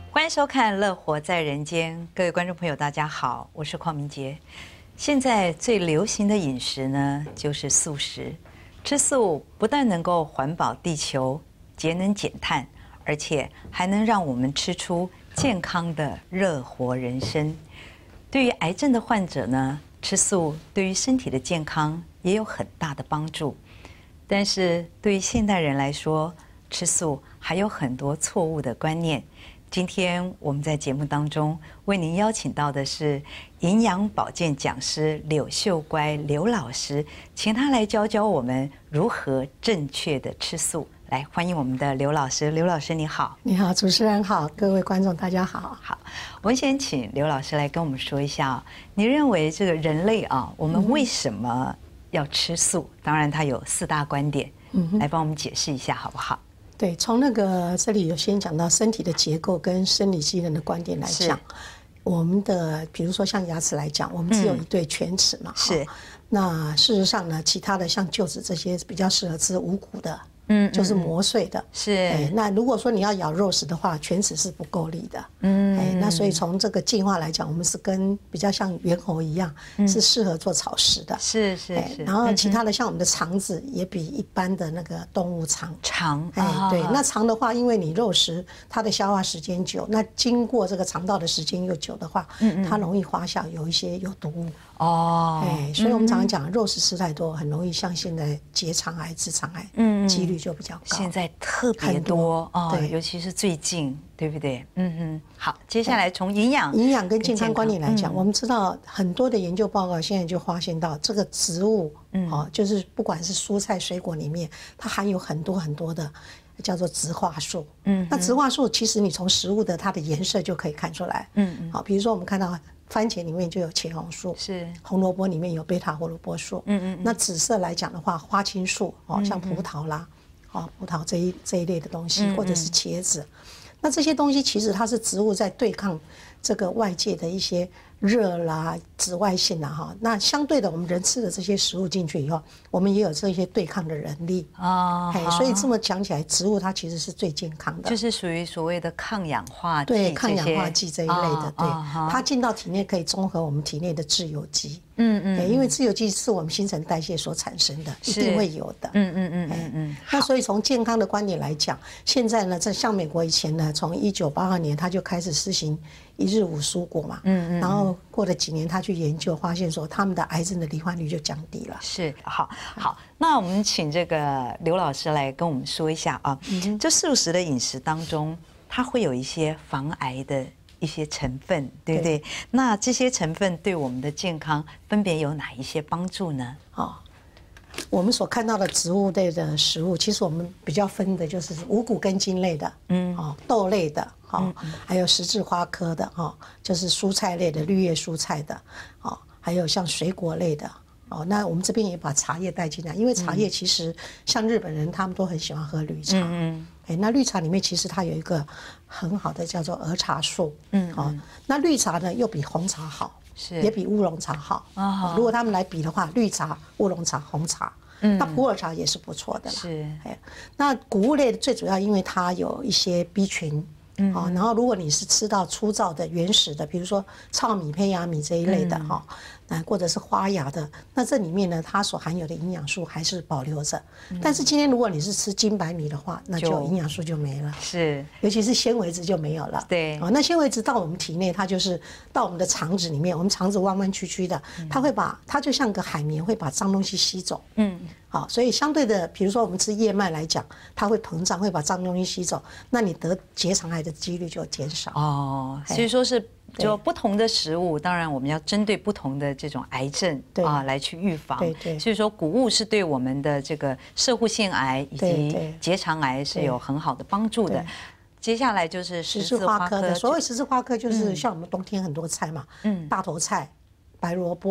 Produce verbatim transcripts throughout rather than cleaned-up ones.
欢迎收看《乐活在人间》，各位观众朋友，大家好，我是邝明杰。现在最流行的饮食呢，就是素食。吃素不但能够环保地球、节能减碳，而且还能让我们吃出健康的乐活人生。对于癌症的患者呢，吃素对于身体的健康也有很大的帮助。但是对于现代人来说，吃素还有很多错误的观念。今天我们在节目当中为您邀请到的是营养保健讲师柳秀乖柳老师，请他来教教我们如何正确的吃素。来，欢迎我们的柳老师。柳老师你好。 你好，主持人好，各位观众大家好。 好，我们先请柳老师来跟我们说一下，你认为这个人类啊，我们为什么要吃素？当然，它有四大观点，来帮我们解释一下好不好？ 对，从那个这里有先讲到身体的结构跟生理机能的观点来讲，我们的比如说像牙齿来讲，我们只有一对犬齿嘛， 是。 那事实上呢，其他的像臼齿这些比较适合吃无骨的。 嗯， 就是磨碎的， 是。 哎，那如果说你要咬肉食的话，犬齿是不够力的。嗯，哎，那所以从这个进化来讲，我们是跟比较像猿猴一样，嗯、是适合做草食的。 是是是。 然后其他的像我们的肠子也比一般的那个动物长。 长。 哎，对，那长的话，因为你肉食它的消化时间久，那经过这个肠道的时间又久的话，嗯它容易发酵，有一些有毒物。哦。哎，所以我们常常讲，肉食吃太多，很容易像现在结肠癌、直肠癌，嗯，几率就比较高。 现在特别多哦，对，尤其是最近，对不对？嗯哼。好，接下来从营养、 营养跟健康观念来讲，我们知道很多的研究报告现在就发现到，这个植物，嗯，哦，就是不管是蔬菜、水果里面，它含有很多很多的叫做植化素。嗯，那植化素其实你从食物的它的颜色就可以看出来。嗯嗯。好，比如说我们看到番茄里面就有茄红素，是红萝卜里面有贝塔胡萝卜素。嗯嗯。那紫色来讲的话，花青素，哦，像葡萄啦。哦，葡萄这一这一类的东西，或者是茄子，那这些东西其实它是植物在对抗这个外界的一些热啦、紫外线啦，哈。那相对的，我们人吃的这些食物进去以后，我们也有这些对抗的能力啊。哎，所以这么讲起来，植物它其实是最健康的， 就是属于所谓的抗氧化剂， 对，抗氧化剂这一类的，对，它进到体内可以中和我们体内的自由基。嗯嗯，因为自由基是我们新陈代谢所产生的，一定会有的。嗯嗯嗯嗯嗯。那所以从健康的观点来讲，现在呢，在像美国以前呢，从一九八二年他就开始施行一日五蔬果嘛。嗯嗯。然后过了几年，他去研究，发现说他们的癌症的罹患率就降低了。 是，好，好。那我们请这个刘老师来跟我们说一下啊，这素食的饮食当中，它会有一些防癌的一些成分，对不对？对。那这些成分对我们的健康分别有哪一些帮助呢？哦， 我们所看到的植物类的食物，其实我们比较分的就是五谷根茎类的，嗯，哦，豆类的，哦，还有十字花科的，哦，就是蔬菜类的，绿叶蔬菜的，哦，还有像水果类的。哦，那我们这边也把茶叶带进来，因为茶叶其实像日本人他们都很喜欢喝绿茶。嗯哎，那绿茶里面其实它有一个很好的叫做儿茶素。嗯。哦，那绿茶呢又比红茶好，是也比乌龙茶好。哦。如果他们来比的话，绿茶、乌龙茶、红茶，嗯，那普洱茶也是不错的啦。是。哎，那谷物类最主要因为它有一些 B 群。嗯。哦，然后如果你是吃到粗糙的、原始的，比如说糙米、胚芽米这一类的哈。嗯或者是花芽的，那这里面呢，它所含有的营养素还是保留着。嗯、但是今天如果你是吃精白米的话，那就营养素就没了，是，尤其是纤维质就没有了。对，哦，那纤维质到我们体内，它就是到我们的肠子里面，我们肠子弯弯曲曲的，它会把它就像个海绵，会把脏东西吸走。嗯，好，所以相对的，比如说我们吃燕麦来讲，它会膨胀，会把脏东西吸走，那你得结肠癌的几率就减少。哦， 所以说是。就不同的食物，当然我们要针对不同的这种癌症啊来去预防。对对。所以说谷物是对我们的这个摄护腺癌以及结肠癌是有很好的帮助的。接下来就是十字花科的， 所谓十字花科就是像我们冬天很多菜嘛，嗯，大头菜、白萝卜、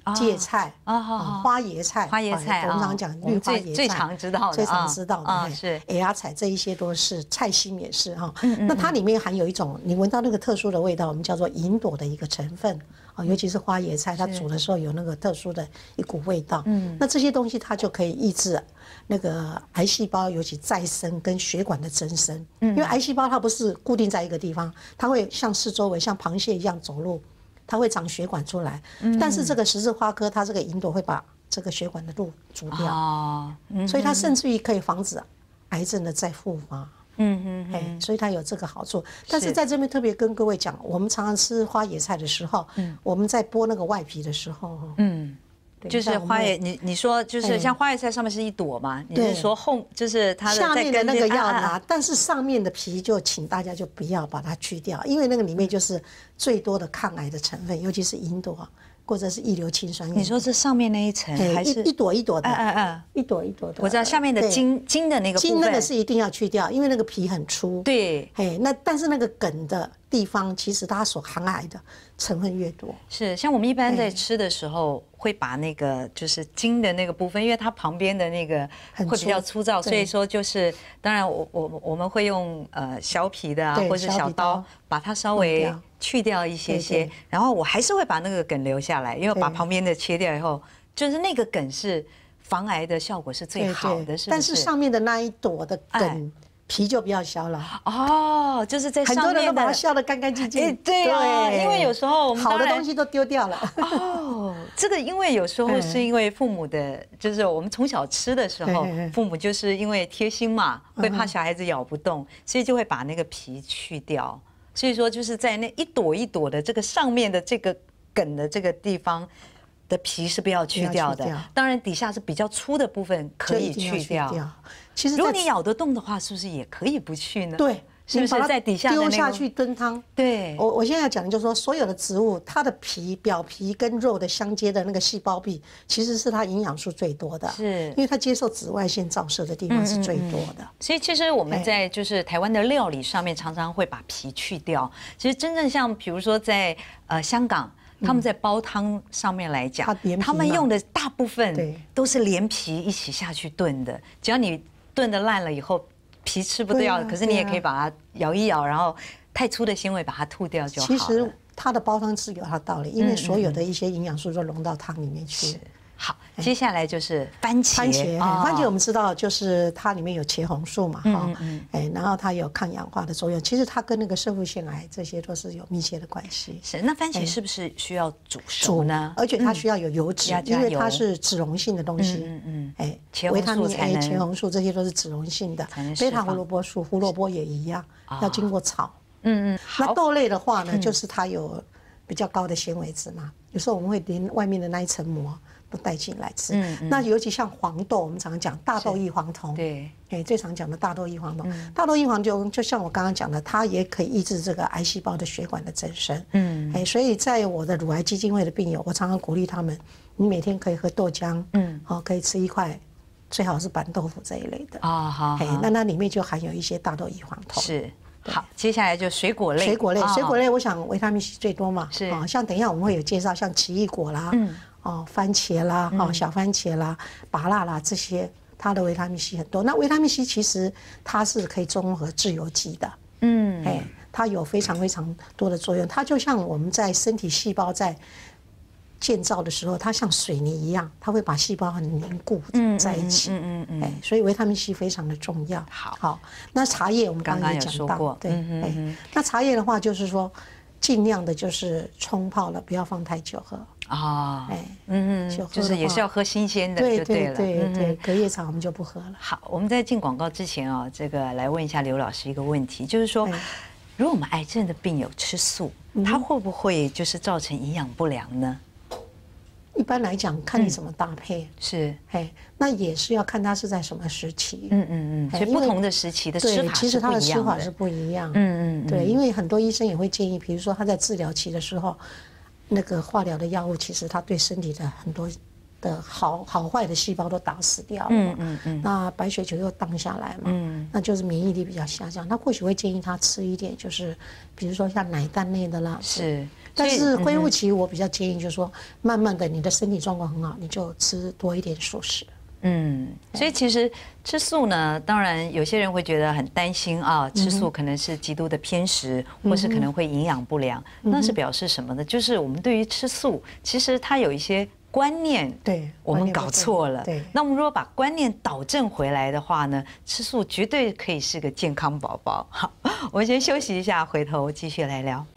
芥菜啊， 花椰菜， 花椰菜， 我们常讲绿花椰菜， 最常知道的， 最常知道的是野芽菜，这一些都是菜心也是哈。那它里面含有一种你闻到那个特殊的味道，我们叫做银朵的一个成分啊，尤其是花椰菜，它煮的时候有那个特殊的一股味道。嗯，那这些东西它就可以抑制那个癌细胞，尤其再生跟血管的增生。嗯，因为癌细胞它不是固定在一个地方，它会向四周围像螃蟹一样走路。它会长血管出来，嗯、但是这个十字花科它这个银朵会把这个血管的路阻掉，哦嗯、所以它甚至于可以防止癌症的再复发。嗯嗯嗯，所以它有这个好处。但是在这边特别跟各位讲，我们常常吃花椰菜的时候，嗯、我们在剥那个外皮的时候，嗯。 就是花椰，你你说就是像花椰菜上面是一朵嘛？你是说后就是它的下面的那个要拿，但是上面的皮就请大家就不要把它去掉，因为那个里面就是最多的抗癌的成分，尤其是银朵或者是异硫氰酸。 你说这上面那一层还是一朵一朵的？ 嗯嗯嗯， 一朵一朵的。 我知道下面的茎茎的那个部分， 茎那个是一定要去掉，因为那个皮很粗。 对， 嘿，那但是那个梗的地方，其实它所含癌的成分越多。 是，像我们一般在吃的时候，会把那个就是筋的那个部分，因为它旁边的那个会比较粗糙，所以说就是当然我我我们会用呃削皮的啊，或者小刀把它稍微去掉一些些，然后我还是会把那个梗留下来，因为把旁边的切掉以后，就是那个梗是防癌的效果是最好的，是不是？ 但是上面的那一朵的梗。皮就不要削了哦，就是在上面的很多人都把它削得干干净净。 哎，对啊，因为有时候我们好的东西都丢掉了。 哦，这个因为有时候是因为父母的，就是我们从小吃的时候，父母就是因为贴心嘛，会怕小孩子咬不动，所以就会把那个皮去掉。所以说就是在那一朵一朵的这个上面的这个梗的这个地方。的皮是不要去掉的，当然底下是比较粗的部分可以去掉。其实如果你咬得动的话，是不是也可以不去呢？ 对， 是不是在底下丢下去炖汤？ 对， 我我现在要讲的就是说，所有的植物它的皮表皮跟肉的相接的那个细胞壁，其实是它营养素最多的， 是因为它接受紫外线照射的地方是最多的。 所以其实我们在就是台湾的料理上面，常常会把皮去掉。其实真正像比如说在呃香港。他们在煲汤上面来讲，他们用的大部分都是连皮一起下去炖的。只要你炖的烂了以后，皮吃不掉，可是你也可以把它咬一咬，然后太粗的纤维把它吐掉就好了。 其实它的煲汤是有它的道理，因为所有的一些营养素都融到汤里面去。 好，接下来就是番茄。 番茄，番茄我们知道就是它里面有茄红素嘛，哈，哎，然后它有抗氧化的作用。其实它跟那个肾上腺癌这些都是有密切的关系。 是，那番茄是不是需要煮熟呢？ 而且它需要有油脂，因为它是脂溶性的东西。嗯嗯，哎，维他命 A、茄红素这些都是脂溶性的。贝塔胡萝卜素，胡萝卜也一样，要经过炒。嗯嗯。那豆类的话呢，就是它有比较高的纤维质嘛，有时候我们会连外面的那一层膜。都带进来吃，嗯嗯、那尤其像黄豆，我们常常讲大豆异黄酮，对，哎，最常讲的大豆异黄酮，嗯、大豆异黄酮就像我刚刚讲的，它也可以抑制这个癌细胞的血管的增生，嗯，哎，所以在我的乳癌基金会的病友，我常常鼓励他们，你每天可以喝豆浆，嗯，好，可以吃一块，最好是板豆腐这一类的，啊，好，哎，那那里面就含有一些大豆异黄酮， 是。好，接下来就水果类， 水果类，水果类，我想维他命 C 最多嘛，是啊，像等一下我们会有介绍，像奇异果啦，嗯。哦，番茄啦，哦，小番茄啦，芭乐啦，这些它的维他命 C 很多。那维他命 C 其实它是可以中和自由基的，嗯，哎，它有非常非常多的作用。它就像我们在身体细胞在建造的时候，它像水泥一样，它会把细胞很凝固在一起，嗯嗯嗯，哎，所以维他命 C 非常的重要。 好， 好，那茶叶我们刚刚也讲到，对，哎，那茶叶的话就是说，尽量的就是冲泡了，不要放太久喝。啊，哎，嗯嗯，就是也是要喝新鲜的，就对了， 对对对，隔夜茶我们就不喝了。 好，我们在进广告之前啊，这个来问一下刘老师一个问题，就是说，如果我们癌症的病友吃素，它会不会就是造成营养不良呢？ 一般来讲，看你怎么搭配， 是， 哎，那也是要看它是在什么时期， 嗯嗯嗯，所以不同的时期的吃法， 其实它的吃法是不一样，嗯嗯，对，因为很多医生也会建议，比如说他在治疗期的时候。那个化疗的药物，其实它对身体的很多的好好坏的细胞都打死掉了嘛，嗯嗯嗯，那白血球又荡下来嘛，嗯，那就是免疫力比较下降。那或许会建议他吃一点，就是比如说像奶蛋类的啦， 是。 但是恢复期我比较建议就是说，慢慢的你的身体状况很好，你就吃多一点素食。 嗯，所以其实吃素呢，当然有些人会觉得很担心啊，吃素可能是极度的偏食，或是可能会营养不良。那是表示什么呢？就是我们对于吃素，其实它有一些观念， 对， 我们搞错了。 对， 那我们如果把观念导正回来的话呢，吃素绝对可以是个健康宝宝。好，我们先休息一下，回头继续来聊。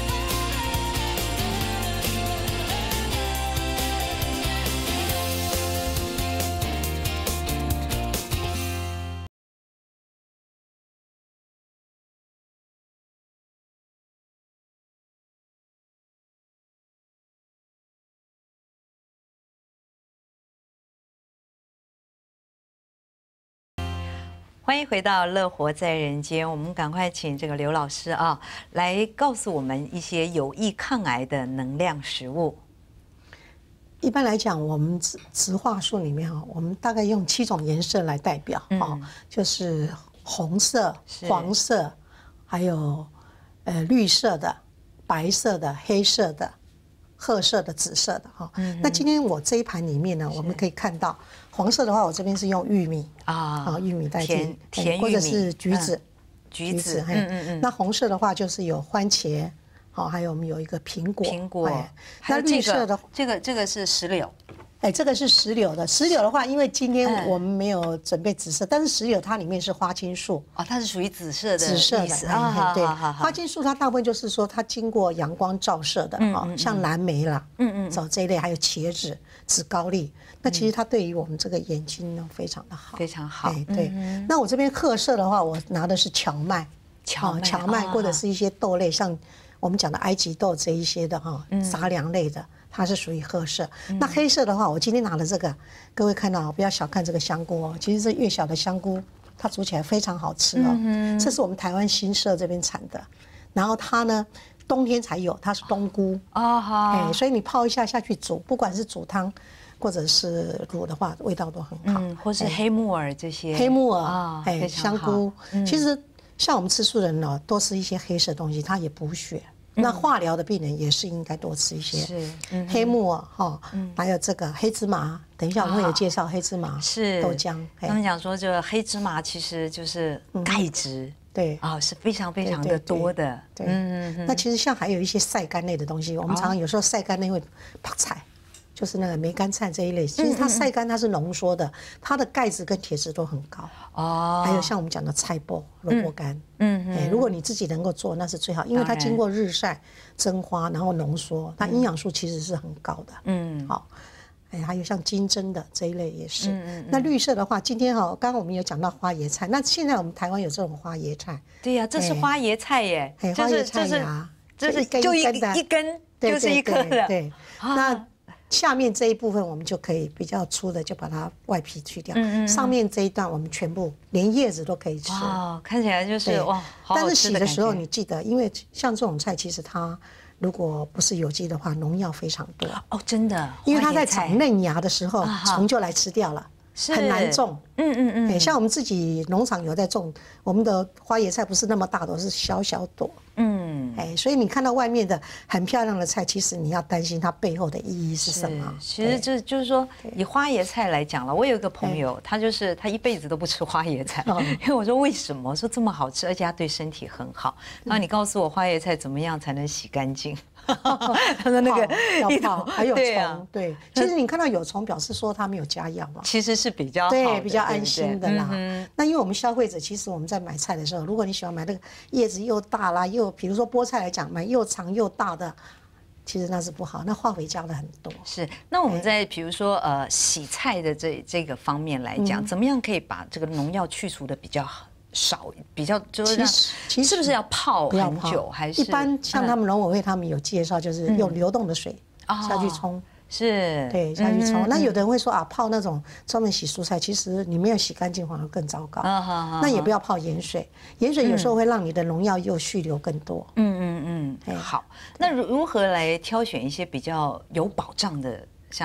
欢迎回到乐活在人间，我们赶快请这个刘老师啊，来告诉我们一些有益抗癌的能量食物。 一般来讲，我们植植化素里面哈，我们大概用七种颜色来代表，哦，就是红色、黄色，还有呃绿色的、白色的、黑色的、褐色的、紫色的哈。那今天我这一盘里面呢，我们可以看到黄色的话，我这边是用玉米啊，玉米代替， 甜或者是橘子， 橘子， 嗯嗯嗯。那红色的话就是有番茄。好，还有我们有一个苹果， 苹果。 那绿色的这个这个是石榴， 哎，这个是石榴的。石榴的话，因为今天我们没有准备紫色，但是石榴它里面是花青素哦，它是属于紫色的， 紫色的啊。 对，花青素它大部分就是说它经过阳光照射的啊，像蓝莓啦，嗯嗯，找这一类，还有茄子、紫高丽。那其实它对于我们这个眼睛呢非常的好， 非常好。 对，那我这边褐色的话，我拿的是荞麦， 荞荞麦或者是一些豆类，像我们讲的埃及豆这一些的哈，杂粮类的，它是属于褐色。那黑色的话，我今天拿的这个，各位看到不要小看这个香菇哦，其实这越小的香菇，它煮起来非常好吃哦。这是我们台湾新社这边产的，然后它呢冬天才有，它是冬菇哦，好，哎，所以你泡一下下去煮，不管是煮汤或者是卤的话，味道都很好。 嗯，或是黑木耳这些， 黑木耳，哎，香菇，其实。像我们吃素人呢，多吃一些黑色东西，它也补血。那化疗的病人也是应该多吃一些。是，黑木耳哈，还有这个黑芝麻。等一下我们会有介绍黑芝麻， 是豆浆。 他们讲说，这个黑芝麻其实就是钙质， 对啊，是非常非常的多的。 对，嗯，那其实像还有一些晒干类的东西，我们常常有时候晒干类会泡菜。就是那个梅干菜这一类，其实它晒干它是浓缩的，它的钙质跟铁质都很高哦。还有像我们讲的菜脯、萝卜干，嗯嗯，如果你自己能够做，那是最好，因为它经过日晒、蒸花，然后浓缩，它营养素其实是很高的。嗯，好，哎，还有像金针的这一类也是。嗯嗯。那绿色的话，今天哈，刚刚我们有讲到花椰菜，那现在我们台湾有这种花椰菜。 对呀，这是花椰菜耶， 哎，花椰菜芽， 这是就一一根就是一颗的。 对，那。下面这一部分我们就可以比较粗的就把它外皮去掉，嗯嗯，上面这一段我们全部连叶子都可以吃。 哦，看起来就是哇， 但是洗的时候你记得，因为像这种菜其实它如果不是有机的话，农药非常多。 哦，真的， 因为它在长嫩芽的时候，虫就来吃掉了。很难种，嗯嗯嗯，像我们自己农场有在种，我们的花椰菜不是那么大朵，是小小朵，嗯，哎，所以你看到外面的很漂亮的菜，其实你要担心它背后的意义是什么。 其实这就是说，以花椰菜来讲了，我有一个朋友，他就是他一辈子都不吃花椰菜，因为我说为什么？我说这么好吃，而且它对身体很好。然后你告诉我花椰菜怎么样才能洗干净？他说那个要泡，还有虫，对，其实你看到有虫，表示说它没有加药嘛， 其实是比较好， 对，比较安心的啦。那因为我们消费者，其实我们在买菜的时候，如果你喜欢买那个叶子又大啦，又比如说菠菜来讲，买又长又大的，其实那是不好，那化肥加了很多。 是，那我们在比如说呃洗菜的这这个方面来讲，怎么样可以把这个农药去除的比较好？少比较就是让，其实是不是要泡很久？还是一般像他们农委会他们有介绍，就是用流动的水下去冲， 是， 对，下去冲。那有的人会说啊，泡那种专门洗蔬菜，其实你没有洗干净反而更糟糕。那也不要泡盐水，盐水有时候会让你的农药又蓄留更多。 嗯嗯嗯，好。那如如何来挑选一些比较有保障的，像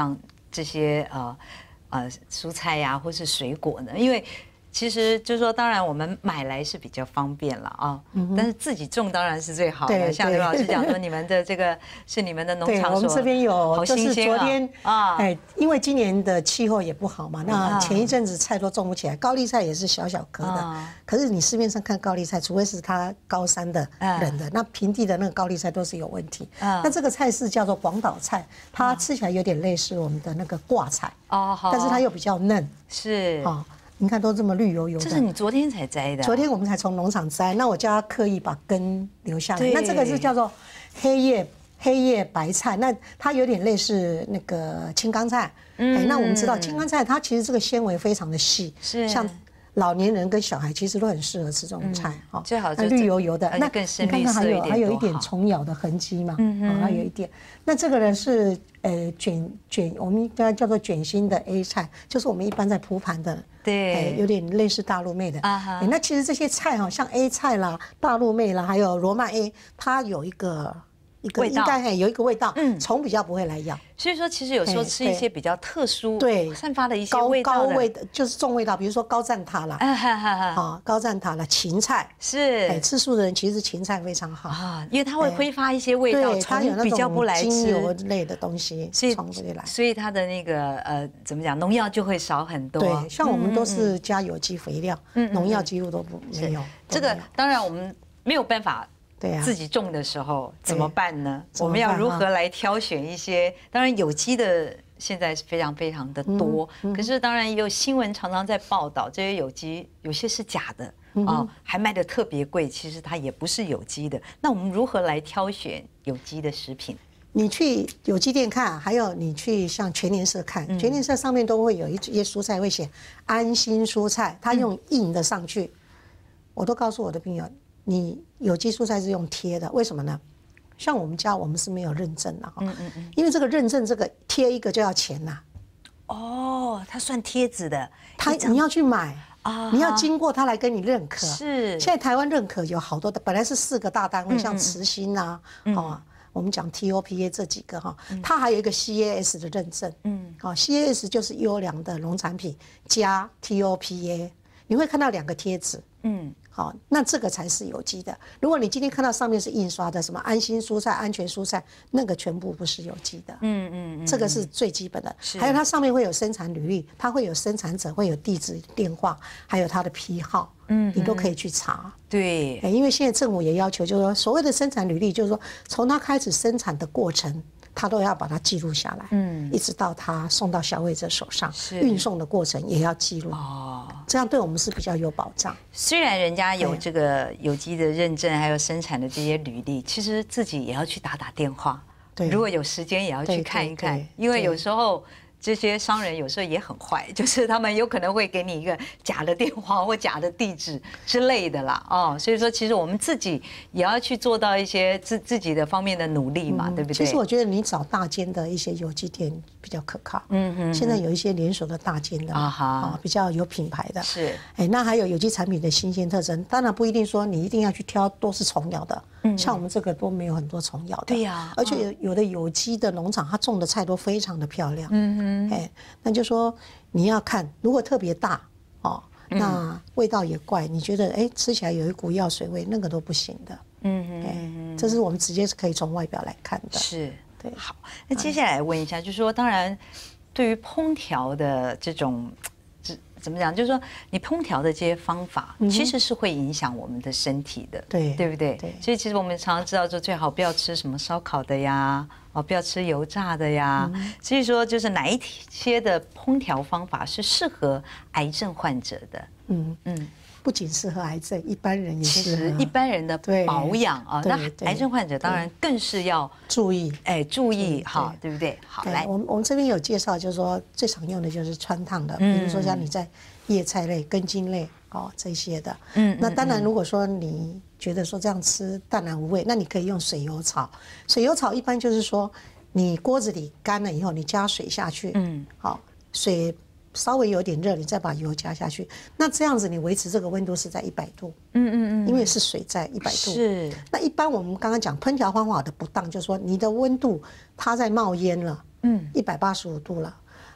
这些呃呃蔬菜呀、或是水果呢？因为其实就是说，当然我们买来是比较方便了啊，嗯、但是自己种当然是最好的。像刘老师讲说，你们的这个是你们的农场所， 我们这边有，就是昨天啊， 哎，因为今年的气候也不好嘛，那前一阵子菜都种不起来，高丽菜也是小小颗的，啊、可是你市面上看高丽菜，除非是它高山的人的，啊、那平地的那个高丽菜都是有问题。啊、那这个菜是叫做广岛菜，它吃起来有点类似我们的那个挂菜，哦，但是它又比较嫩， 是啊。 你看都这么绿油油的， 这是你昨天才摘的、啊？ 昨天我们才从农场摘，那我叫他刻意把根留下来。那这个是叫做黑叶黑叶白菜，那它有点类似那个青冈菜。嗯、欸，那我们知道青冈菜它其实这个纤维非常的细，是像老年人跟小孩其实都很适合吃这种菜。哦、嗯， 最好就绿油油的， 那更深绿色一点， 你看看还有还有一点虫咬的痕迹嘛，嗯嗯，还有一点。那这个呢是呃卷卷，我们应该叫做卷心的 A 菜，就是我们一般在铺盘的。 对、 欸，有点类似大陆妹的啊哈、欸。那其实这些菜哈，像 A 菜啦、大陆妹啦，还有罗曼 A， 它有一个一个应该有一个味道，嗯，虫比较不会来咬。 所以说，其实有时候吃一些比较特殊、 对散发的一些高味道高味的，就是重味道，比如说高赞塔啦，啊哈哈哈，高赞塔啦，芹菜是， 哎，吃素的人其实芹菜非常好啊， 因为它会挥发一些味道， 它有那比较不来吃精油类的东西， 所以虫不会来， 所以它的那个呃怎么讲，农药就会少很多。 对，像我们都是加有机肥料，农药几乎都不没有。 这个当然我们没有办法。对啊，自己种的时候怎么办呢？我们要如何来挑选一些？当然有机的现在是非常非常的多，嗯嗯、可是当然也有新闻常常在报道这些有机有些是假的啊、哦，还卖得特别贵，其实它也不是有机的。那我们如何来挑选有机的食品？ 你去有机店看，还有你去像全联社看，嗯、全联社上面都会有一些蔬菜会写安心蔬菜，它用印的上去，嗯、我都告诉我的朋友。你有机蔬菜是用贴的，为什么呢？像我们家我们是没有认证的哈，嗯嗯嗯，因为这个认证这个贴一个就要钱呐。 哦，它算贴纸的， 它你要去买啊，你要经过它来跟你认可。是，现在台湾认可有好多的，本来是四个大单位，像慈心啊，哦，我们讲 T O P A 这几个哈，它还有一个 C A S 的认证，嗯，好 ，C A S 就是优良的农产品加 T O P A， 你会看到两个贴纸，嗯。好，那这个才是有机的。如果你今天看到上面是印刷的什么安心蔬菜、安全蔬菜，那个全部不是有机的。嗯嗯嗯，这个是最基本的。还有它上面会有生产履历，它会有生产者，会有地址、电话，还有它的批号，嗯，你都可以去查。 对， 因为现在政府也要求，就是说所谓的生产履历，就是说从它开始生产的过程。他都要把它记录下来，嗯，一直到他送到消费者手上，运送的过程也要记录哦，这样对我们是比较有保障。 虽然人家有这个有机的认证，还有生产的这些履历，其实自己也要去打打电话，对，如果有时间也要去看一看，因为有时候。这些商人有时候也很坏，就是他们有可能会给你一个假的电话或假的地址之类的啦，哦，所以说其实我们自己也要去做到一些自自己的方面的努力嘛，嗯、对不对？ 其实我觉得你找大间的一些有机店比较可靠，嗯嗯，现在有一些连锁的大间的啊哈，啊比较有品牌的，是，哎，那还有有机产品的新鲜特征，当然不一定说你一定要去挑都是虫咬的。嗯，像我们这个都没有很多虫咬的，对呀、啊，而且有有的有机的农场，它种的菜都非常的漂亮，嗯哼，哎，那就说你要看，如果特别大哦，那味道也怪，你觉得哎吃起来有一股药水味，那个都不行的，嗯哼，哎，这是我们直接是可以从外表来看的， 是，对，好，那接下来问一下，就是说，当然，对于烹调的这种。怎么讲？就是说，你烹调的这些方法，其实是会影响我们的身体的，对对不对？对。所以其实我们常常知道，说最好不要吃什么烧烤的呀，哦，不要吃油炸的呀。所以说，就是哪一些的烹调方法是适合癌症患者的？嗯嗯。 不仅适合癌症，一般人也其实一般人的保养啊，那癌症患者当然更是要注意， 哎，注意哈，对不对？好，来， 我们我们这边有介绍，就是说最常用的就是川烫的，比如说像你在叶菜类、根茎类哦这些的，嗯，那当然如果说你觉得说这样吃淡然无味，那你可以用水油炒。水油炒一般就是说你锅子里干了以后，你加水下去，嗯，好，水。稍微有点热，你再把油加下去，那这样子你维持这个温度是在一百度，嗯嗯嗯，因为是水在一百度。是。那一般我们刚刚讲烹调方法的不当，就是说你的温度它在冒烟了，嗯，一百八十五度了，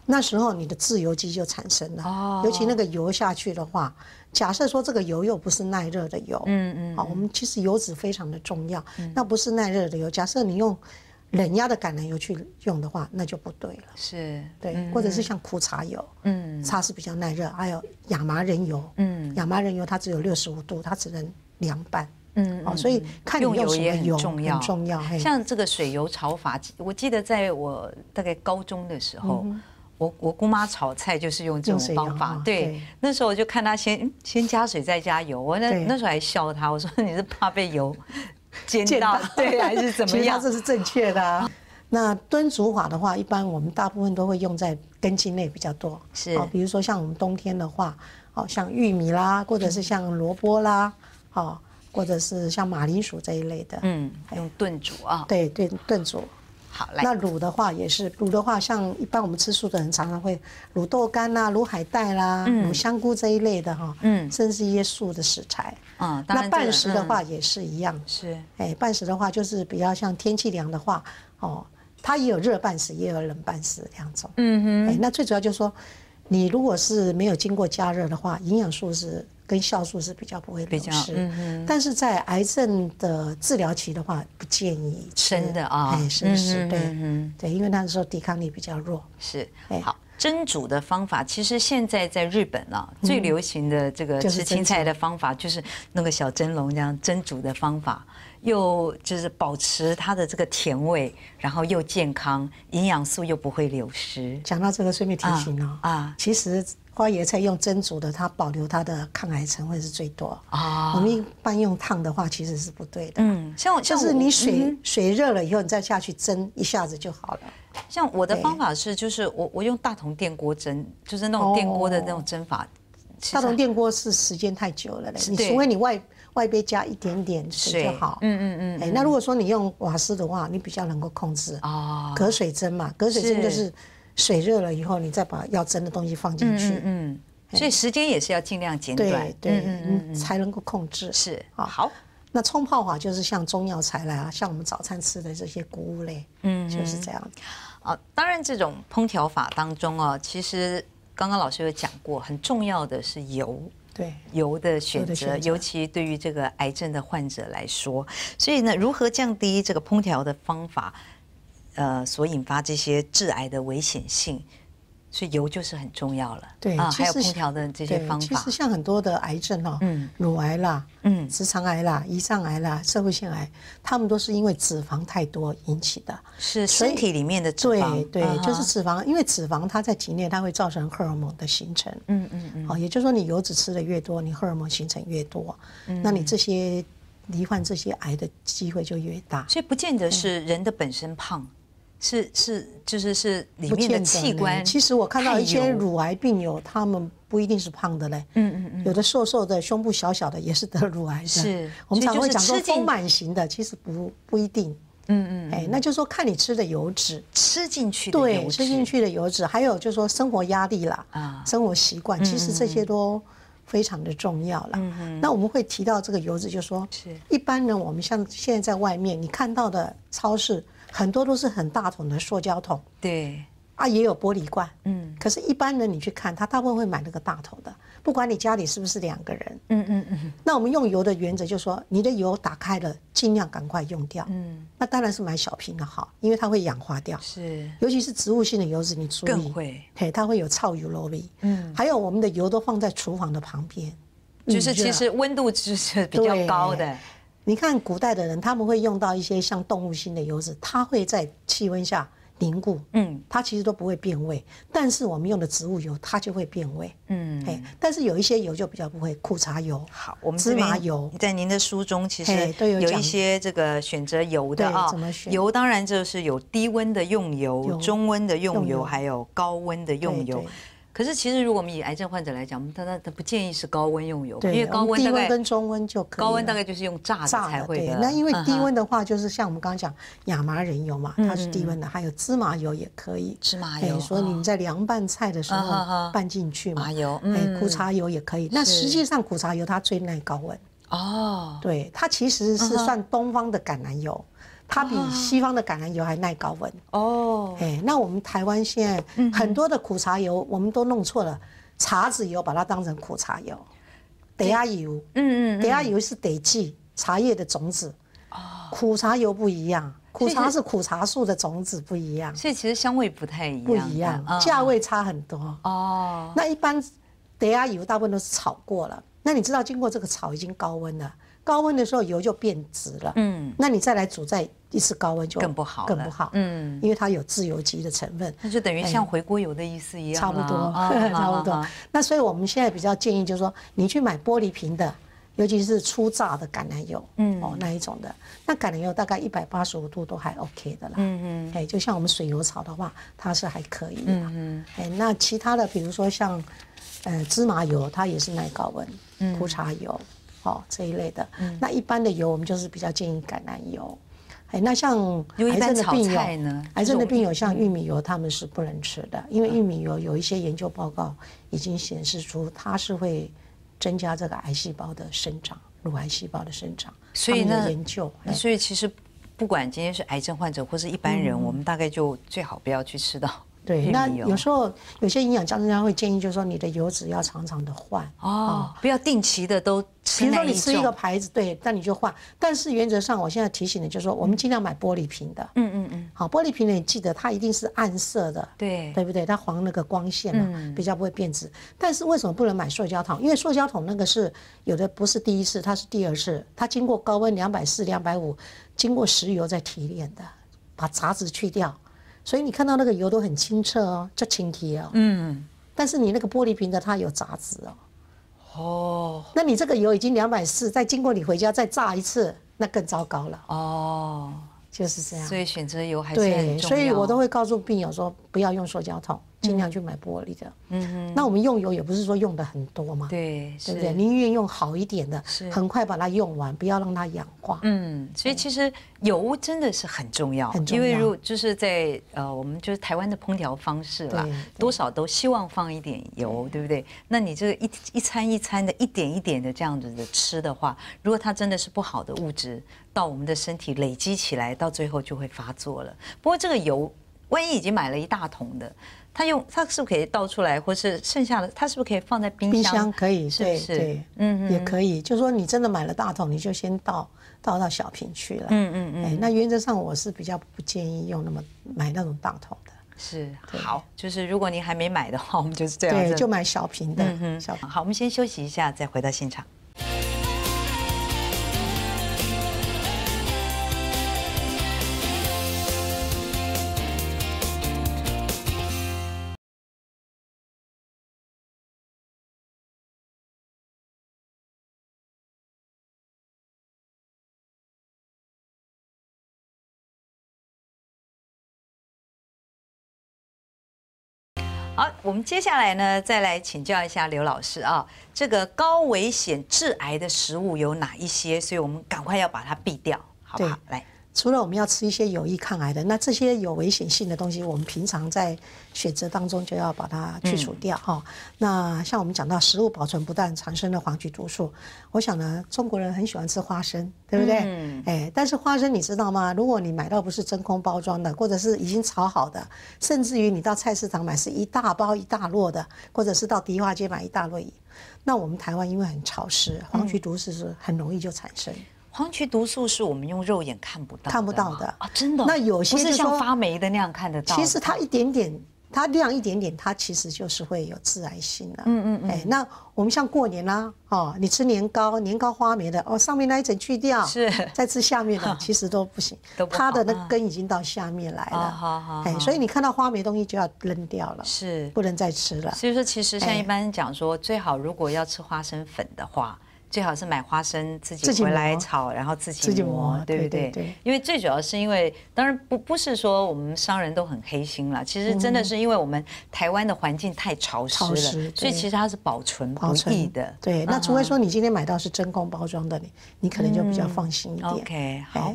那时候你的自由基就产生了。 哦， 尤其那个油下去的话，假设说这个油又不是耐热的油，嗯嗯，好，我们其实油脂非常的重要，嗯、那不是耐热的油。假设你用冷压的橄榄油去用的话，那就不对了。 是， 对， 嗯、 或者是像苦茶油，嗯，茶是比较耐热，还有亚麻仁油，嗯，亚麻仁油它只有六十五度，它只能凉拌。嗯，哦，所以看你用什么油重要， 很重要。 像这个水油炒法，我记得在我大概高中的时候，嗯、我我姑妈炒菜就是用这种方法。对，对那时候我就看她先先加水再加油，我那那时候还笑她，我说你是怕被油煎到，对，还是怎么样？ 其实这是正确的、啊。那炖煮法的话，一般我们大部分都会用在根茎类比较多， 是， 哦，比如说像我们冬天的话，哦，像玉米啦，或者是像萝卜啦，哦。或者是像马铃薯这一类的， 嗯，用炖煮啊， 对对，炖煮。 好，来， 那卤的话也是，卤的话像一般我们吃素的人常常会卤豆干啦、卤海带啦、嗯、卤香菇这一类的哈，嗯，甚至一些素的食材。嗯，那拌食的话也是一样， 是， 哎，拌食的话就是比较像天气凉的话，哦，它也有热拌食，也有冷拌食两种。嗯哼，哎，那最主要就是说，你如果是没有经过加热的话，营养素是。跟酵素是比较不会流失，嗯、但是在癌症的治疗期的话，不建议生的啊， 哎，生食，对，嗯、对，因为那时候抵抗力比较弱。 是，好，蒸煮的方法，其实现在在日本啊，嗯、最流行的这个吃青菜的方法，就是那个小蒸笼这样蒸煮的方法，又就是保持它的这个甜味，然后又健康，营养素又不会流失。 讲到这个，顺便提醒哦，啊，啊其实。花椰菜用蒸煮的，它保留它的抗癌成分是最多啊。我们一般用烫的话，其实是不对的。嗯，像就是你水、嗯、水热了以后，你再下去蒸，一下子就好了。 像我的方法是，就是我我用大同电锅蒸，就是那种电锅的那种蒸法。 哦、大同电锅是时间太久了嘞，你除非你外外边加一点点水就好。嗯嗯嗯。哎，那如果说你用瓦斯的话，你比较能够控制。哦。隔水蒸嘛，隔水蒸就是。水热了以后，你再把要蒸的东西放进去， 嗯，嗯所以时间也是要尽量减短， 对对，嗯嗯嗯才能够控制。 是啊，好。 那冲泡法就是像中药材啦，像我们早餐吃的这些谷物类，嗯，就是这样。 啊，当然这种烹调法当中啊，其实刚刚老师有讲过，很重要的是油。 对油的选择，尤其对于这个癌症的患者来说，所以呢，如何降低这个烹调的方法？呃，所引发这些致癌的危险性，所以油就是很重要了。 对啊，还有烹调的这些方法。 其实像很多的癌症哦，嗯，乳癌啦，嗯，直肠癌啦，胰脏癌啦，社会性癌，他们都是因为脂肪太多引起的。 是身体里面的脂肪。 对对，啊、就是脂肪，因为脂肪它在体内，它会造成荷尔蒙的形成。嗯嗯嗯。好、哦，也就是说，你油脂吃的越多，你荷尔蒙形成越多，嗯、那你这些罹患这些癌的机会就越大。 所以不见得是人的本身胖。是是，就是是里面的器官。 其实我看到一些乳癌病友，他们不一定是胖的嘞。嗯嗯嗯。有的瘦瘦的，胸部小小的，也是得乳癌的。 是。 我们常会讲说丰满型的，其实不不一定。嗯嗯。哎，那就是说看你吃的油脂， 吃进去的油脂。 对，吃进去的油脂，还有就是说生活压力啦，啊，生活习惯，其实这些都非常的重要了。嗯嗯。那我们会提到这个油脂，就说，是一般呢，我们像现在在外面你看到的超市。很多都是很大桶的塑胶桶， 对， 啊也有玻璃罐，嗯，可是，一般人你去看，他大部分会买那个大桶的，不管你家里是不是两个人，嗯嗯嗯。那我们用油的原则就是说，你的油打开了，尽量赶快用掉，嗯，那当然是买小瓶的好，因为它会氧化掉， 是， 尤其是植物性的油脂，你注意， 更会， 嘿，它会有臭油漏味，嗯，还有我们的油都放在厨房的旁边， 就是其实温度就是比较高的。 你看古代的人，他们会用到一些像动物性的油脂，它会在气温下凝固，嗯，它其实都不会变味。但是我们用的植物油，它就会变味，嗯，哎，但是有一些油就比较不会，苦茶油， 好，我们芝麻油， 在您的书中其实有一些这个选择油的啊， 怎么选？ 油当然就是有低温的用油、中温的用油，还有高温的用油。可是其实如果我们以癌症患者来讲，他他他不建议是高温用油，因为高温大概低温跟中温就可以。 高温大概就是用炸的才会的。 那因为低温的话，就是像我们刚刚讲亚麻仁油嘛，它是低温的，还有芝麻油也可以。 芝麻油， 所以你们在凉拌菜的时候拌进去嘛。 麻油， 哎，苦茶油也可以。那实际上苦茶油它最耐高温。 哦，对，它其实是算东方的橄榄油。它比西方的橄榄油还耐高温哦。哎，那我们台湾现在很多的苦茶油，我们都弄错了，茶籽油把它当成苦茶油，茶仔油，嗯嗯，茶仔油是茶籽茶叶的种子，哦，苦茶油不一样，苦茶是苦茶树的种子不一样， 所以其实香味不太一样， 不一样，价位差很多哦。那一般茶仔油大部分都是炒过了，那你知道经过这个炒已经高温了。高温的时候油就变质了，嗯，那你再来煮再一次高温就更不好， 更不好，嗯，因为它有自由基的成分， 那就等于像回锅油的意思一样， 差不多，差不多。那所以我们现在比较建议就是说，你去买玻璃瓶的，尤其是初榨的橄榄油，嗯，哦那一种的，那橄榄油大概一百八十五度都还 OK 的啦，嗯嗯，哎，就像我们水油炒的话，它是还可以的，嗯嗯，哎，那其他的比如说像，呃，芝麻油，它也是耐高温，嗯，苦茶油。哦，这一类的，嗯、那一般的油我们就是比较建议橄榄油，哎，那像癌症的病友呢，癌症的病友像玉米油他们是不能吃的，因为玉米油有一些研究报告已经显示出它是会增加这个癌细胞的生长，乳癌细胞的生长， 所以呢， 研究， 所以其实不管今天是癌症患者或是一般人，嗯、我们大概就最好不要去吃到。 对，那有时候有些营养专家会建议，就是说你的油脂要常常的换哦，不要定期的都吃。 比如说你吃一个牌子，对，那你就换。但是原则上，我现在提醒的就是说，我们尽量买玻璃瓶的。嗯嗯嗯。好，玻璃瓶的你记得它一定是暗色的，对，对不对？它黄那个光线嘛，比较不会变质。但是为什么不能买塑胶桶？因为塑胶桶那个是有的不是第一次，它是第二次，它经过高温两百四、两百五，经过石油再提炼的，把杂质去掉。所以你看到那个油都很清澈哦，叫清提哦。嗯。但是你那个玻璃瓶的它有杂质哦。哦。那你这个油已经两百四，再经过你回家再炸一次，那更糟糕了。哦。就是这样。 所以选择油还是很重要。 对，所以我都会告诉病友说，不要用塑胶桶，尽量去买玻璃的。嗯哼。那我们用油也不是说用的很多嘛。 对。 对不对？宁愿用好一点的，很快把它用完，不要让它氧化。 嗯。所以其实油真的是很重要， 很重要。 因为如果就是在呃，我们就是台湾的烹调方式啦，多少都希望放一点油，对不对？那你这个一一餐一餐的一点一点的这样子的吃的话，如果它真的是不好的物质到我们的身体累积起来，到最后就会发作了。不过这个油，万一已经买了一大桶的，它用它是不是可以倒出来，或是剩下的它是不是可以放在冰箱？ 冰箱可以， 是不是？ 对，嗯，也可以。就说你真的买了大桶，你就先倒倒到小瓶去了。嗯嗯嗯。那原则上我是比较不建议用那么买那种大桶的。 是，好，就是如果您还没买的话，我们就是这样子， 对，就买小瓶的。嗯小瓶。 好，我们先休息一下，再回到现场。好，我们接下来呢，再来请教一下刘老师啊，这个高危险致癌的食物有哪一些？所以我们赶快要把它避掉，好不好？来， 除了我们要吃一些有益抗癌的，那这些有危险性的东西，我们平常在选择当中就要把它去除掉哈、嗯。那像我们讲到食物保存不当产生的黄曲毒素，我想呢，中国人很喜欢吃花生，对不对？嗯。哎，但是花生你知道吗？如果你买到不是真空包装的，或者是已经炒好的，甚至于你到菜市场买是一大包一大摞的，或者是到迪化街买一大摞，那我们台湾因为很潮湿，黄曲毒素是很容易就产生。 黄曲毒素是我们用肉眼看不到的， 看不到的啊，真的。 那有些不是像发霉的那样看得到。 其实它一点点，它量一点点，它其实就是会有致癌性的。嗯嗯嗯。哎，那我们像过年啦、啊，哦，你吃年糕，年糕花霉的，哦，上面那一层去掉， 是， 再吃下面的，其实都不行，都不好，它的那根已经到下面来了。好好。哎，所以你看到花霉东西就要扔掉了，是，不能再吃了。 所以说，其实像一般讲说，最好如果要吃花生粉的话。最好是买花生自己回来炒，然后自己磨，对不对？对。因为最主要是因为，当然不不是说我们商人都很黑心了，其实真的是因为我们台湾的环境太潮湿了，所以其实它是保存不易的。 对，那除非说你今天买到是真空包装的，你你可能就比较放心一点。 OK， 好。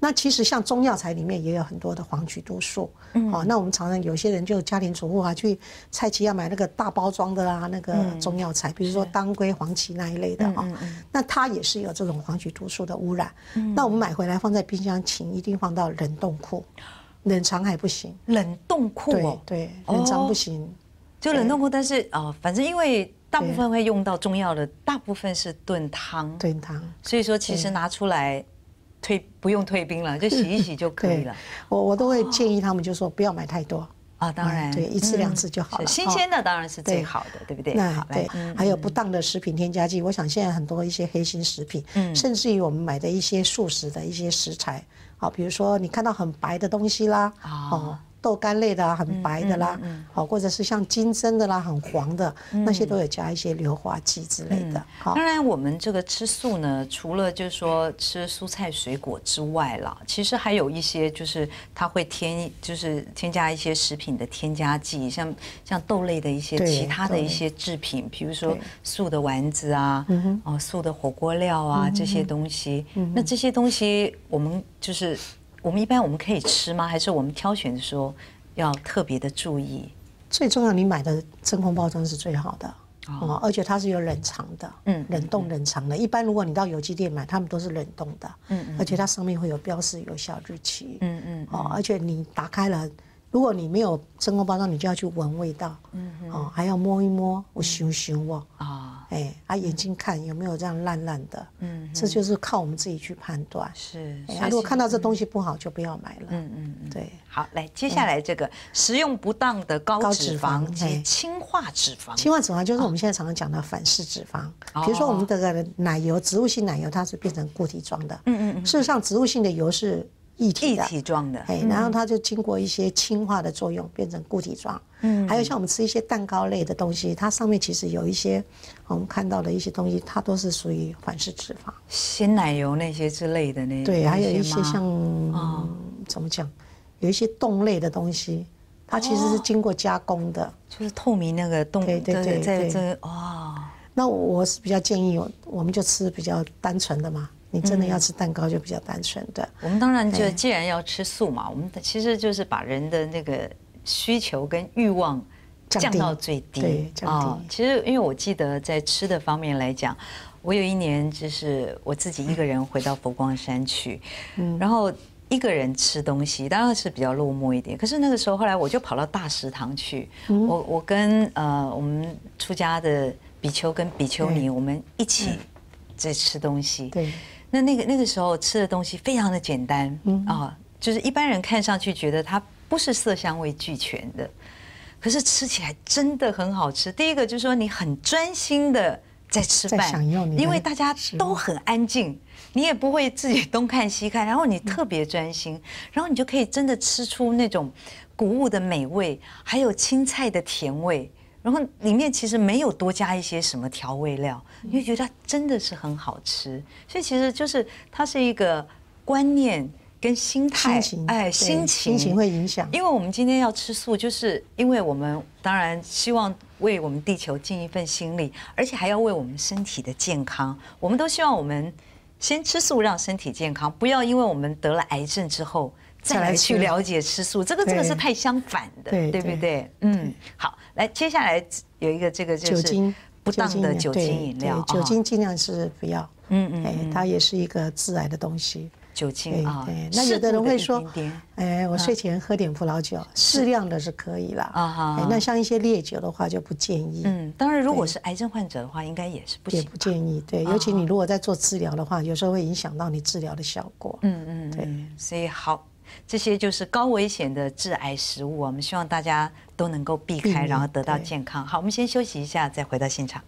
那其实像中药材里面也有很多的黄曲毒素，嗯，哦，那我们常常有些人就家庭主妇啊，去菜市要买那个大包装的啦，那个中药材，比如说当归、黄芪那一类的哈，那它也是有这种黄曲毒素的污染。那我们买回来放在冰箱，请一定放到冷冻库，冷藏还不行。 冷冻库哦， 对，冷藏不行， 就冷冻库，但是哦，反正因为大部分会用到中药的，大部分是炖汤， 炖汤， 所以说其实拿出来。退不用退冰了，就洗一洗就可以了。 我我都会建议他们，就说不要买太多啊，当然， 对，一次两次就好了。 新鲜的当然是最好的，对不对？ 那对，还有不当的食品添加剂，我想现在很多一些黑心食品，甚至于我们买的一些素食的一些食材，好，比如说你看到很白的东西啦，哦。豆干类的啊，很白的啦，好，或者是像金针的啦，很黄的，那些都有加一些硫化剂之类的。 当然，我们这个吃素呢，除了就是说吃蔬菜水果之外啦，其实还有一些就是它会添，就是添加一些食品的添加剂，像像豆类的一些其他的一些制品，比如说素的丸子啊，哦，素的火锅料啊这些东西。那这些东西我们就是。我们一般我们可以吃吗？还是我们挑选的时候要特别的注意？ 最重要，你买的真空包装是最好的哦，而且它是有冷藏的，嗯，冷冻冷藏的。一般如果你到有机店买，他们都是冷冻的，嗯，而且它上面会有标示有效日期，嗯嗯，哦，而且你打开了。如果你没有真空包装，你就要去闻味道，嗯哦，还要摸一摸，我嗅嗅哦，啊，哎，啊，眼睛看有没有这样烂烂的，嗯，这就是靠我们自己去判断。 是， 啊，如果看到这东西不好，就不要买了。嗯嗯嗯，对。 好，来，接下来这个食用不当的高脂肪及氢化脂肪。 氢化脂肪就是我们现在常常讲的反式脂肪，比如说我们的奶油，植物性奶油它是变成固体状的，嗯嗯嗯，事实上植物性的油是。液体的， 液体状的， 哎，然后它就经过一些氢化的作用，变成固体状。嗯，还有像我们吃一些蛋糕类的东西，它上面其实有一些我们看到的一些东西，它都是属于反式脂肪， 鲜奶油那些之类的那。 对，还有一些像怎么讲，有一些冻类的东西，它其实是经过加工的， 就是透明那个冻。 对对对对， 这哦。 那我是比较建议，我们就吃比较单纯的嘛。你真的要吃蛋糕就比较单纯的。 我们当然就既然要吃素嘛，我们其实就是把人的那个需求跟欲望降到最低。 对，降低。 其实因为我记得在吃的方面来讲，我有一年就是我自己一个人回到佛光山去，然后一个人吃东西，当然是比较落寞一点。可是那个时候后来我就跑到大食堂去，我我跟呃我们出家的比丘跟比丘尼，我们一起在吃东西。 对。 那那个那个时候吃的东西非常的简单，嗯啊，就是一般人看上去觉得它不是色香味俱全的，可是吃起来真的很好吃。第一个就是说你很专心的在吃饭， 享用你， 因为大家都很安静，你也不会自己东看西看，然后你特别专心，然后你就可以真的吃出那种谷物的美味，还有青菜的甜味。然后里面其实没有多加一些什么调味料，因为觉得它真的是很好吃，所以其实就是它是一个观念跟心态，哎，心情心情会影响。 因为我们今天要吃素，就是因为我们当然希望为我们地球尽一份心力，而且还要为我们身体的健康。我们都希望我们先吃素，让身体健康，不要因为我们得了癌症之后。再来去了解吃素，这个这个是太相反的，对不对？嗯，好，来，接下来有一个这个就是不当的酒精饮料， 酒精尽量是不要，嗯嗯，哎，它也是一个致癌的东西。 酒精啊， 对，那有的人会说，哎，我睡前喝点葡萄酒，适量的是可以啦。啊哈，那像一些烈酒的话就不建议。 嗯，当然，如果是癌症患者的话，应该也是不行， 也不建议。对，尤其你如果在做治疗的话，有时候会影响到你治疗的效果。嗯嗯， 对，所以好。这些就是高危险的致癌食物，我们希望大家都能够避开，然后得到健康。好，我们先休息一下，再回到现场。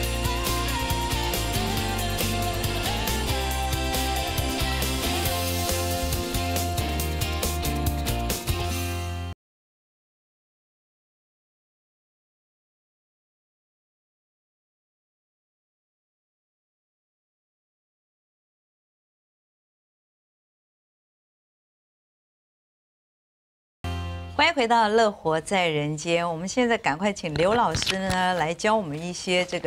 欢迎回到乐活在人间。我们现在赶快请刘老师呢来教我们一些这个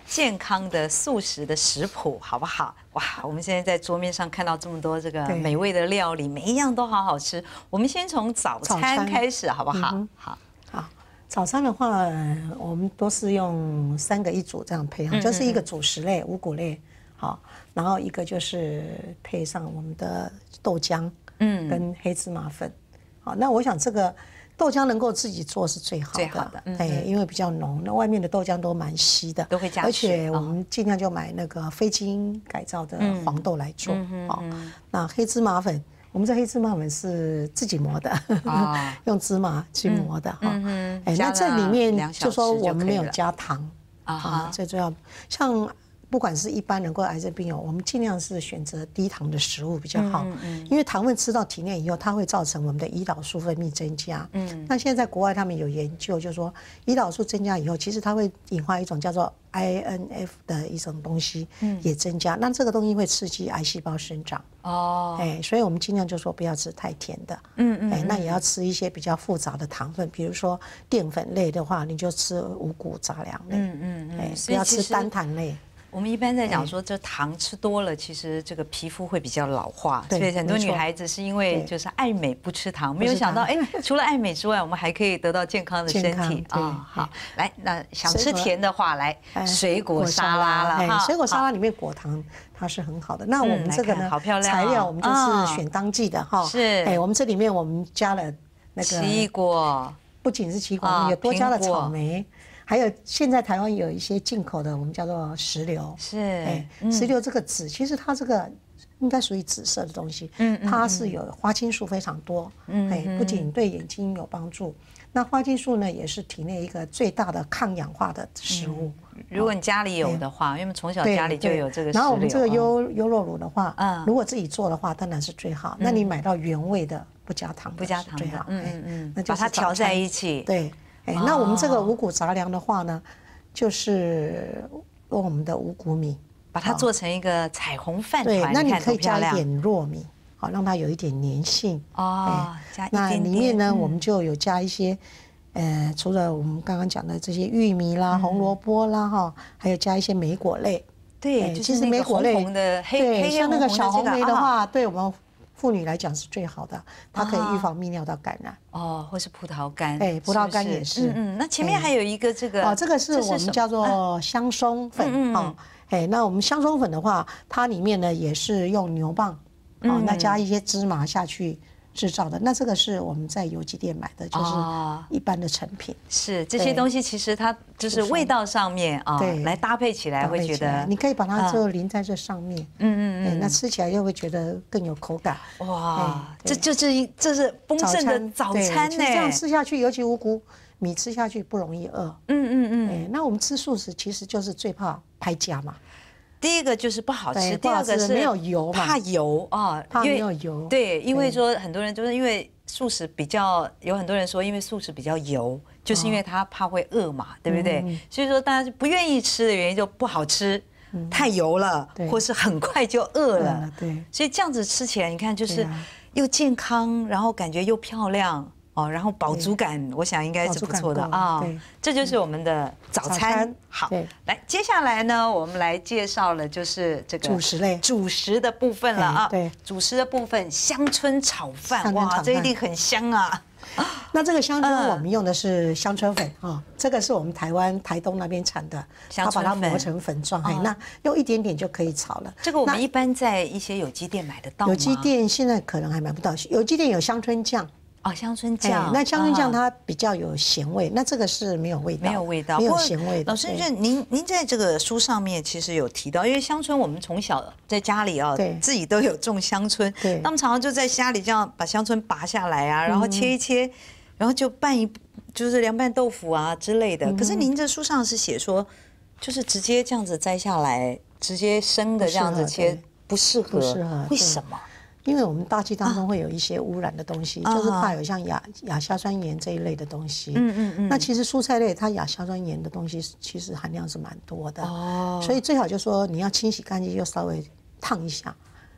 健康的素食的食谱，好不好？哇，我们现在在桌面上看到这么多这个美味的料理，每一样都好好吃。我们先从早餐开始，好不好？ 嗯、 好， 好。早餐的话，我们都是用三个一组这样配合，嗯嗯嗯就是一个主食类、五谷类，好，然后一个就是配上我们的豆浆，嗯，跟黑芝麻粉，好，那我想这个豆浆能够自己做是最好的，最好的，嗯、对，因为比较浓，那外面的豆浆都蛮稀的， 都会加水， 而且我们尽量就买那个非基因改造的黄豆来做，好，那黑芝麻粉。我们这黑芝麻粉是自己磨的，哦、用芝麻去磨的哈。嗯嗯、哎，那这里面就说我们没有加糖啊，最主要像不管是一般人或癌症病友，我们尽量是选择低糖的食物比较好，嗯嗯、因为糖分吃到体内以后，它会造成我们的胰岛素分泌增加。嗯，那现在在国外他们有研究，就是说胰岛素增加以后，其实它会引发一种叫做 I N F 的一种东西，嗯，也增加。那这个东西会刺激癌细胞生长。哦，哎，所以我们尽量就说不要吃太甜的，嗯嗯，哎，那也要吃一些比较复杂的糖分，比如说淀粉类的话，你就吃五谷杂粮类，嗯嗯嗯，哎，不要吃单糖类。 我们一般在讲说，这糖吃多了，其实这个皮肤会比较老化，所以很多女孩子是因为就是爱美不吃糖，没有想到哎，除了爱美之外，我们还可以得到健康的身体啊。好，来，那想吃甜的话，来水果沙拉了哈。 水果沙拉里面果糖它是很好的。那我们这个呢， 好漂亮， 材料我们就是选当季的哈。 是， 哎，我们这里面我们加了那个奇异果， 不仅是奇异果，也多加了草莓。还有现在台湾有一些进口的，我们叫做石榴， 是，哎， 石榴这个籽，其实它这个应该属于紫色的东西，嗯，它是有花青素非常多，嗯，哎，不仅对眼睛有帮助，那花青素呢也是体内一个最大的抗氧化的食物。 如果你家里有的话，因为从小家里就有这个石榴， 然后我们这个优优酪乳的话，嗯，如果自己做的话，当然是最好。那你买到原味的，不加糖的， 不加糖最好， 嗯嗯嗯，那把它调在一起， 对。哎，那我们这个五谷杂粮的话呢，就是用我们的五谷米， 把它做成一个彩虹饭团。 对，那你可以加一点糯米，好让它有一点粘性。 哦，加一点点。 那里面呢，我们就有加一些，呃，除了我们刚刚讲的这些玉米啦、红萝卜啦，哈，还有加一些莓果类。 对，其实莓果类的对，像那个小红莓的话，对我们妇女来讲是最好的，它可以预防泌尿道感染哦，或是葡萄干， 哎，葡萄干也是。 嗯嗯，那前面还有一个这个哦，这个是我们叫做香松粉哦，哎，那我们香松粉的话，它里面呢也是用牛蒡，哦，那加一些芝麻下去制造的。那这个是我们在有机店买的，就是一般的成品。 是这些东西其实它就是味道上面啊，来搭配起来会觉得， 你可以把它就淋在这上面，嗯嗯嗯，那吃起来又会觉得更有口感。 哇，这就是一这是丰盛的早餐呢。 这样吃下去，尤其五谷米吃下去不容易饿。嗯嗯嗯。那我们吃素食其实就是最怕拍假嘛。 第一个就是不好吃，第二个是没有油嘛， 怕油啊， 怕没有油。 对，因为说很多人就是因为素食比较，有很多人说因为素食比较油，就是因为他怕会饿嘛，对不对？所以说大家就不愿意吃的原因就不好吃，太油了，或是很快就饿了。 对， 所以这样子吃起来，你看就是又健康，然后感觉又漂亮。哦，然后饱足感，我想应该是不错的啊。这就是我们的早餐。好，来，接下来呢，我们来介绍了就是这个主食类主食的部分了啊。 对， 主食的部分，香椿炒饭，哇，这一定很香啊。 那这个香椿我们用的是香椿粉啊，这个是我们台湾台东那边产的，它把它磨成粉状，哎，那用一点点就可以炒了。 这个我们一般在一些有机店买得到吗？ 有机店现在可能还买不到，有机店有香椿酱。 哦，香椿酱， 那香椿酱它比较有咸味，那这个是没有味道， 没有味道， 没有咸味的。 老师，您您在这个书上面其实有提到，因为香椿我们从小在家里啊，自己都有种香椿， 对， 他们常常就在家里这样把香椿拔下来啊，然后切一切，然后就拌一就是凉拌豆腐啊之类的。可是您这书上是写说，就是直接这样子摘下来，直接生的这样子切不适合，为什么？ 因为我们大气当中会有一些污染的东西，就是怕有像亚亚硝酸盐这一类的东西。嗯嗯嗯。那其实蔬菜类它亚硝酸盐的东西其实含量是蛮多的。哦。所以最好就说你要清洗干净，就稍微烫一下，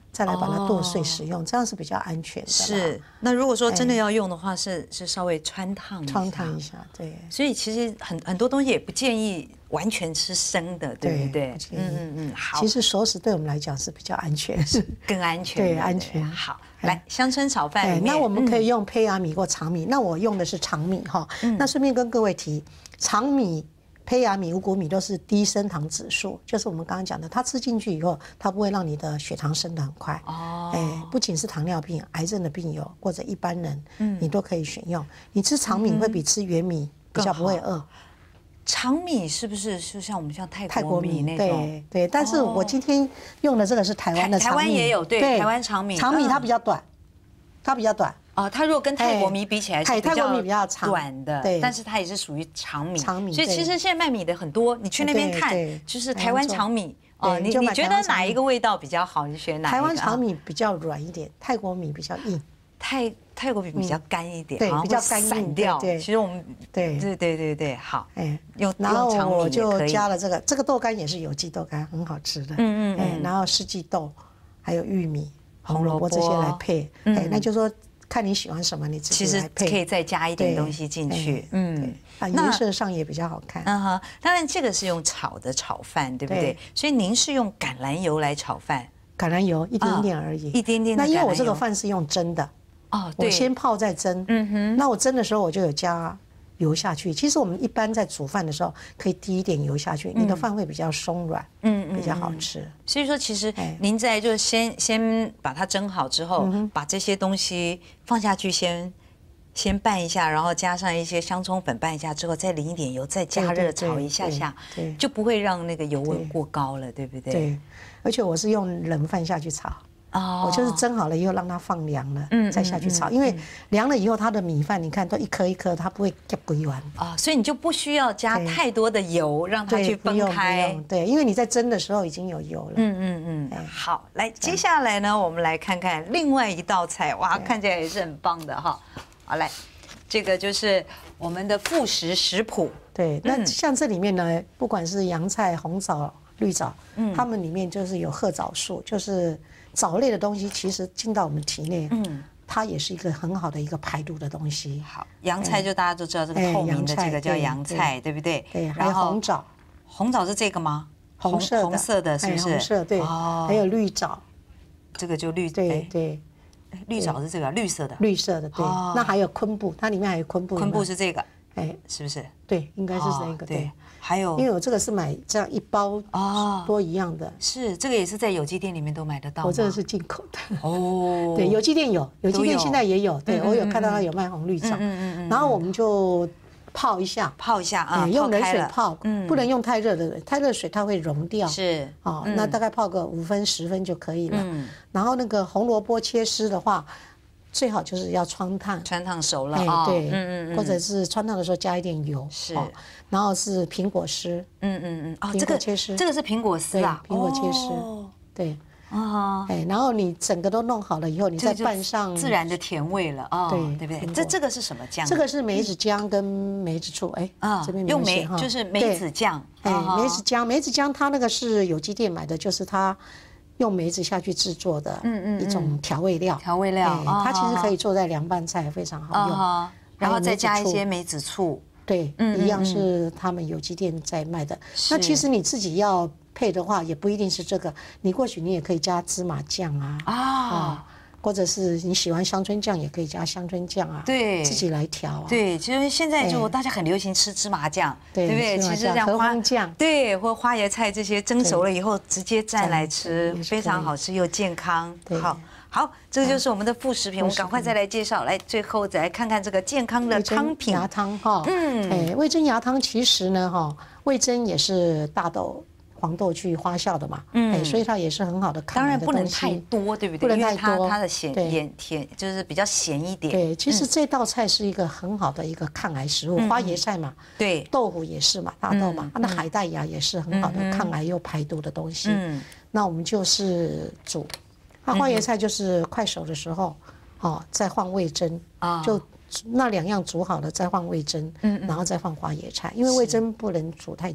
再来把它剁碎使用，这样是比较安全的。 是，那如果说真的要用的话，是是稍微穿烫穿烫一下，对。 所以其实很很多东西也不建议完全吃生的，对不对？ 嗯嗯嗯，好。其实熟食对我们来讲是比较安全，是更安全， 对，安全。 好，来乡村炒饭里面， 那我们可以用胚芽米或长米，那我用的是长米哈。那顺便跟各位提，长米。胚芽米、五谷米都是低升糖指数，就是我们刚刚讲的，它吃进去以后，它不会让你的血糖升得很快。哦，哎，不仅是糖尿病、癌症的病友或者一般人，嗯，你都可以选用。你吃长米会比吃圆米比较不会饿。 长米是不是就像我们像泰国米那种？ 对对，但是我今天用的这个是台湾的长米， 台湾也有对，台湾长米， 长米它比较短，它比较短。 哦，它如果跟泰国米比起来是泰国米比较长短的， 对， 但是它也是属于长米。 长米， 所以其实现在卖米的很多，你去那边看就是台湾长米哦。你你觉得哪一个味道比较好？你选哪一个？ 台湾长米比较软一点，泰国米比较硬。 泰泰国米比较干一点， 对，比较干散掉。 对， 其实我们对对对对对，好，哎，用然后我就加了这个，这个豆干也是有机豆干，很好吃的。嗯嗯嗯。然后四季豆，还有玉米、红萝卜这些来配。哎，那就说。看你喜欢什么，你自己来配， 其实可以再加一点东西进去， 嗯，啊，颜色上也比较好看。 嗯哼，当然这个是用炒的炒饭，对不对？所以您是用橄榄油来炒饭， 橄榄油一点点而已， 一点点。 那因为我这个饭是用蒸的，哦，我先泡再蒸，嗯哼，那我蒸的时候我就有加油下去。其实我们一般在煮饭的时候可以滴一点油下去，你的饭会比较松软，嗯，比较好吃。 所以说，其实您在就先先把它蒸好之后，把这些东西放下去，先先拌一下，然后加上一些香葱粉拌一下之后，再淋一点油，再加热炒一下下，对，就不会让那个油温过高了，对不对？ 对，而且我是用冷饭下去炒。哦，我就是蒸好了以后让它放凉了，嗯，再下去炒，因为凉了以后它的米饭你看都一颗一颗，它不会夹鬼完啊，所以你就不需要加太多的油让它去分开， 对，因为你在蒸的时候已经有油了。嗯嗯嗯，好，来接下来呢，我们来看看另外一道菜，哇，看起来也是很棒的哈。好，来，这个就是我们的副食食谱。 对，那像这里面呢，不管是洋菜、红枣、绿枣，嗯，它们里面就是有褐藻素，就是。藻类的东西其实进到我们体内，嗯，它也是一个很好的一个排毒的东西。 好，洋菜就大家都知道这个透明的这个叫洋菜，对不对？ 对，还有红枣， 红枣是这个吗？ 红色红色的，是不是？ 红色对。哦，还有绿枣， 这个就绿对对， 绿枣是这个绿色的， 绿色的对。那还有昆布，它里面还有昆布， 昆布是这个，哎，是不是？ 对，应该是这个对。 还有， 因为我这个是买这样一包哦，多一样的， 是这个也是在有机店里面都买得到。 我这个是进口的哦，对，有机店有，有机店现在也有，对我有看到它有卖红绿枣，嗯嗯嗯，然后我们就泡一下， 泡一下啊， 用冷水泡，不能用太热的水，太热水它会溶掉， 是哦，那大概泡个五分十分就可以了。然后那个红萝卜切丝的话。最好就是要穿烫， 穿烫熟了啊， 对，嗯嗯，或者是穿烫的时候加一点油， 是， 然后是苹果丝， 嗯嗯嗯，哦，这个切丝，这个是苹果丝啊， 苹果切丝，对，啊，哎，然后你整个都弄好了以后，你再拌上自然的甜味了啊，对，对不对？这这个是什么酱？ 这个是梅子姜跟梅子醋，哎，啊， 这边用梅就是梅子酱， 哎，梅子姜，梅子姜它那个是有机店买的，就是它。用梅子下去制作的一种调味料， 调味料， 它其实可以做在凉拌菜，非常好用。 然后再加一些梅子醋， 对，一样是他们有机店在卖的。那其实你自己要配的话，也不一定是这个，你或许你也可以加芝麻酱啊，啊。或者是你喜欢香椿酱，也可以加香椿酱啊，对，自己来调啊。 对，其实现在就大家很流行吃芝麻酱，对不对？其实这样花酱， 对，或花椰菜这些蒸熟了以后直接蘸来吃，非常好吃又健康。好，好，这个就是我们的副食品，我们赶快再来介绍。来，最后再来看看这个健康的汤品。 芽汤哈，嗯，哎，味噌芽汤其实呢哈，味噌也是大豆。黄豆去发酵的嘛，嗯，所以它也是很好的抗癌的东西。当然不能太多，对不对？ 不能太多， 它的咸盐甜就是比较咸一点。 对，其实这道菜是一个很好的一个抗癌食物，花椰菜嘛，对，豆腐也是嘛，大豆嘛，那海带芽也是很好的抗癌又排毒的东西。嗯，那我们就是煮，那花椰菜就是快熟的时候，哦，再放味噌啊，就那两样煮好了再放味噌，嗯，然后再放花椰菜，因为味噌不能煮太久。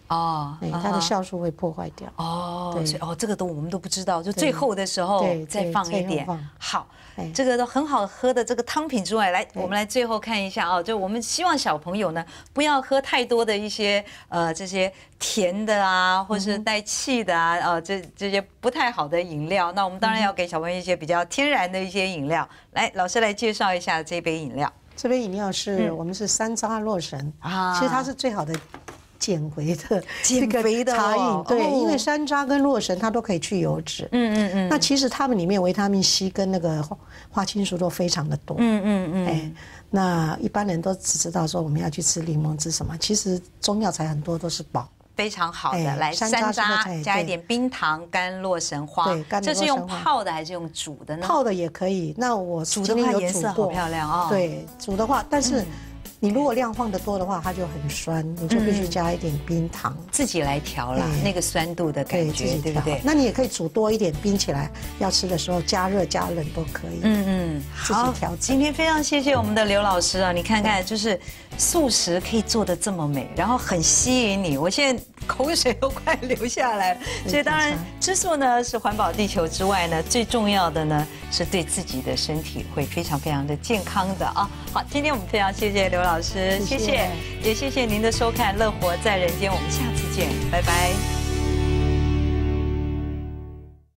哦， 对，它的酵素会破坏掉。 哦， 对所以哦，这个都我们都不知道，就最后的时候对再对放一点最后放。 好哎， 这个都很好喝的这个汤品之外，来，我们来最后看一下啊，就我们希望小朋友呢不要喝太多的一些呃这些甜的啊，或是带气的啊，呃这这些不太好的饮料。那我们当然要给小朋友一些比较天然的一些饮料。来，老师来介绍一下这杯饮料。 这杯饮料是我们是山楂洛神啊，其实它是最好的减肥的减肥的茶饮，对， 哦因为山楂跟洛神它都可以去油脂，嗯嗯嗯，那其实它们里面维他命 C 跟那个花青素都非常的多，嗯嗯嗯，哎，那一般人都只知道说我们要去吃柠檬汁什么，其实中药材很多都是宝。 非常好的， 哎来山山楂是楂会加一点冰糖、甘洛神花， 对甘洛这是用神花泡的还是用煮的呢？ 泡的也可以，那我煮的今天有话颜色好煮过漂亮哦。， 对，煮的话，但是你如果量放的多的话，它就很酸，你就必须加一点冰糖。 自己来调啦， 对那个酸度的感对，自觉， 己调对不对？ 那你也可以煮多一点，冰起来，要吃的时候加热加冷都可以。 嗯嗯， 自己好调整今天非常谢谢我们的刘老师啊，你看看，就是素食可以做得这么美，然后很吸引你，我现在口水都快流下来了。所以当然，吃素呢是环保地球之外呢，最重要的呢是对自己的身体会非常非常的健康的啊。好，今天我们非常谢谢刘老师，谢谢谢谢，也谢谢您的收看《乐活在人间》，我们下次见，拜拜。